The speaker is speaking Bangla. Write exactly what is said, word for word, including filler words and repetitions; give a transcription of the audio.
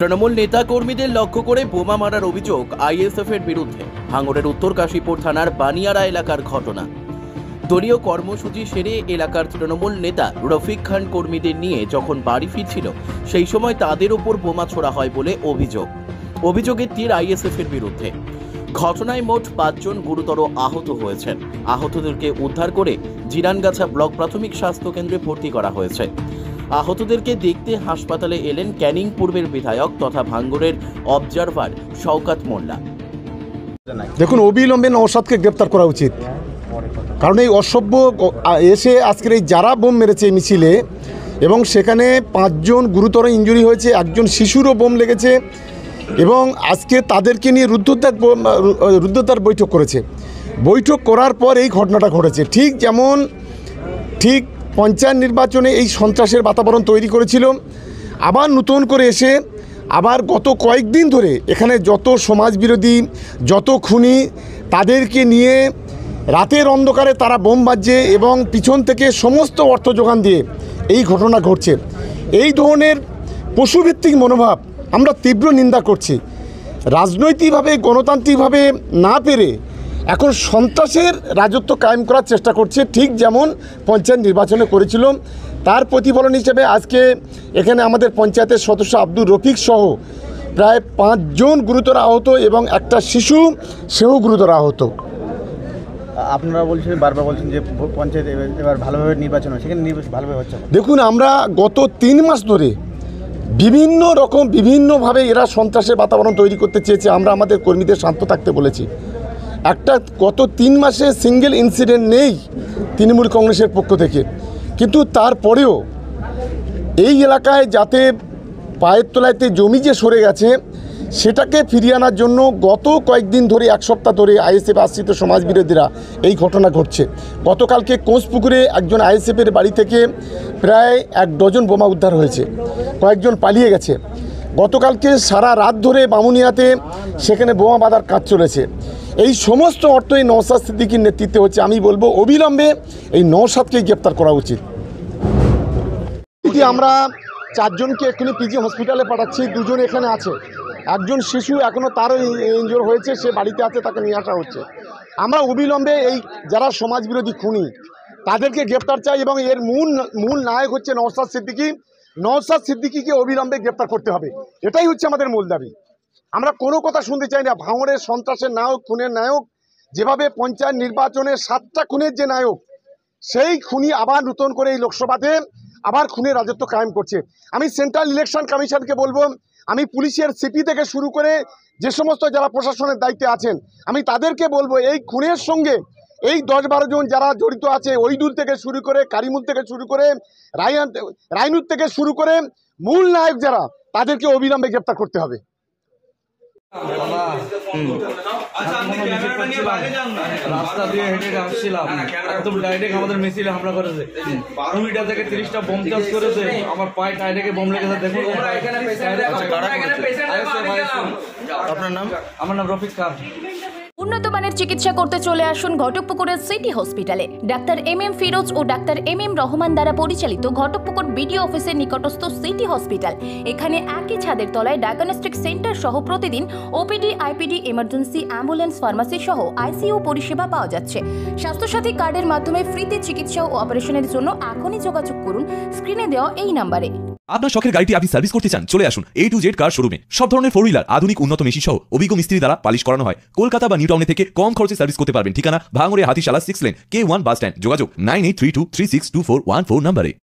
তৃণমূল নেতা কর্মীদের লক্ষ্য করে বোমা মারার অভিযোগ আইএসএফ এর বিরুদ্ধে। ভাঙড়ের উত্তর কাশীপুর থানার বানিয়ারা এলাকার ঘটনা। দলীয় কর্মসূচি সেরে এলাকার তৃণমূল নেতা রফিক খান কর্মীদের নিয়ে যখন বাড়ি ফিরছিল সেই সময় তাদের উপর বোমা ছোড়া হয় বলে অভিযোগ। অভিযোগের তীর আইএসএফ এর বিরুদ্ধে। ঘটনায় মোট পাঁচজন গুরুতর আহত হয়েছেন। আহতদেরকে উদ্ধার করে জিরানগাছা ব্লক প্রাথমিক স্বাস্থ্য কেন্দ্রে ভর্তি করা হয়েছে। আহতদেরকে দেখতে হাসপাতালে এলেন ক্যানিং পূর্বের বিধায়ক তথা ভাঙড়ের অবজারভার শওকাত মোল্লা। দেখুন, অবিলম্বে নওশাদকে গ্রেপ্তার করা উচিত, কারণ এই অসভ্য এসে আজকের এই যারা বোম মেরেছে এই মিছিলে, এবং সেখানে পাঁচজন গুরুতর ইনজুরি হয়েছে, একজন শিশুরও বোম লেগেছে, এবং আজকে তাদেরকে নিয়ে রুদ্ধদ্বার রুদ্ধদ্বার বৈঠক করেছে। বৈঠক করার পর এই ঘটনাটা ঘটেছে। ঠিক যেমন ঠিক পঞ্চায়েত নির্বাচনে এই সন্ত্রাসের বাতাবরণ তৈরি করেছিল, আবার নতুন করে এসে আবার গত কয়েকদিন ধরে এখানে যত সমাজবিরোধী, যত খুনি, তাদেরকে নিয়ে রাতের অন্ধকারে তারা বোম বাজছে এবং পিছন থেকে সমস্ত অর্থ যোগান দিয়ে এই ঘটনা ঘটছে। এই ধরনের পশুভিত্তিক মনোভাব আমরা তীব্র নিন্দা করছি। রাজনৈতিকভাবে গণতান্ত্রিকভাবে না পেরে এখন সন্ত্রাসের রাজত্ব কায়েম করার চেষ্টা করছে, ঠিক যেমন পঞ্চায়েত নির্বাচনে করেছিল। তার প্রতিফলন হিসেবে আজকে এখানে আমাদের পঞ্চায়েতের সদস্য আব্দুর রফিক সহ প্রায় পাঁচজন গুরুতর আহত এবং একটা শিশু সেও গুরুতর আহত। আপনারা বলছেন, বারবার বলছেন যে পঞ্চায়েত এবার ভালোভাবে নির্বাচন হয়, সেখানে নির্বাচন ভালোভাবে হচ্ছে। দেখুন, আমরা গত তিন মাস ধরে বিভিন্ন রকম বিভিন্নভাবে এরা সন্ত্রাসের বাতাবরণ তৈরি করতে চেয়েছে। আমরা আমাদের কর্মীদের শান্ত থাকতে বলেছি। একটা গত তিন মাসে সিঙ্গেল ইনসিডেন্ট নেই তৃণমূল কংগ্রেসের পক্ষ থেকে, কিন্তু তারপরেও এই এলাকায় যাতে পায়ের তলাইতে জমি যে সরে গেছে সেটাকে ফিরিয়ে আনার জন্য গত কয়েকদিন ধরে, এক সপ্তাহ ধরে আইএসএফ আশ্রিত সমাজবিরোধীরা এই ঘটনা ঘটছে। গতকালকে কোঁচপুকুরে একজন আইএসএফের বাড়ি থেকে প্রায় এক ডজন বোমা উদ্ধার হয়েছে, কয়েকজন পালিয়ে গেছে। গতকালকে সারা রাত ধরে বামুনিয়াতে সেখানে বোমা বাঁধার কাজ চলেছে। এই সমস্ত অর্থ এই নওশাদ সিদ্দিকীর নেতৃত্বে হচ্ছে। আমি বলবো অবিলম্বে এই নওশাদকে গ্রেপ্তার করা উচিত। আমরা চারজনকে এক্ষুনি পিজি হসপিটালে পাঠাচ্ছি, দুজন এখানে আছে, একজন শিশু এখনও তারও ইনজোর হয়েছে, সে বাড়িতে আছে, তাকে নিয়ে আসা হচ্ছে। আমরা অবিলম্বে এই যারা সমাজবিরোধী খুনি তাদেরকে গ্রেপ্তার চাই, এবং এর মূল মূল নায়ক হচ্ছে নওশাদ সিদ্দিকী। নওশাদ সিদ্দিকীকে অবিলম্বে গ্রেপ্তার করতে হবে, এটাই হচ্ছে আমাদের মূল দাবি। আমরা কোনো কথা শুনতে চাই না। ভাঙড়ের সন্ত্রাসের নায়ক, খুনের নায়ক, যেভাবে পঞ্চায়েত নির্বাচনে সাতটা খুনের যে নায়ক, সেই খুনি আবার নতুন করে এই লোকসভাতে আবার খুনের রাজত্ব কায়েম করছে। আমি সেন্ট্রাল ইলেকশন কমিশনকে বলবো, আমি পুলিশের সিপি থেকে শুরু করে যে সমস্ত যারা প্রশাসনের দায়িত্বে আছেন, আমি তাদেরকে বলবো এই খুনের সঙ্গে এই দশ বারো জন যারা জড়িত আছে, ওইদুল থেকে শুরু করে, কারিমুল থেকে শুরু করে, রায়ান রাইনুর থেকে শুরু করে মূল নায়ক যারা, তাদেরকে অবিলম্বে গ্রেপ্তার করতে হবে। রাস্তা দিয়ে হেঁটে আসছিলাম, একদম ডাইরেক্ট আমাদের মিছিলে হামলা করেছে। বারো মিটার থেকে তিরিশটা বোম চাষ করেছে, আমার পায়ে ডাইরেক্টে বোম লেগেছে। দেখুন, আপনার নাম? আমার নাম রফিক খান। উন্নত মানের চিকিৎসা করতে চলে আসুন ঘটকপুকুরের সিটি হসপিটালে। ডাক্তার এম এম ফিরোজ ও ডাক্তার এম এম রহমান দ্বারা পরিচালিত ঘটকপুকুর বিডিও অফিসের নিকটস্থ সিটি হসপিটাল। এখানে একই ছাদের তলায় ডায়াগনস্টিক সেন্টার সহ প্রতিদিন OPD, IPD, emergency, ambulance, pharmacy সহ আইসিইউ পরিষেবা পাওয়া যাচ্ছে। স্বাস্থ্যসাথী কার্ডের মাধ্যমে ফ্রিতে চিকিৎসা ও অপারেশনের জন্য এখনই যোগাযোগ করুন স্ক্রিনে দেওয়া এই নাম্বারে। আপনার শখের গাড়িটি আপনি সার্ভিস করতে চান, চলে আসুন এ টু জেড কার শোরুমে। সব ধরনের ফোর হুইলার, আধুনিক উন্নত মেশিন সহ অভিজ্ঞ মিস্ত্রি দ্বারা পালিশ করানো হয়। কলকাতা বা নিউ টাউনে থেকে কম খরচে সার্ভিস করতে পারবেন। ঠিকানা ভাঙড়ে Hatishala six lane, K one bus stand. যোগাযোগ nine eight three two three six two four one four নাম্বারে।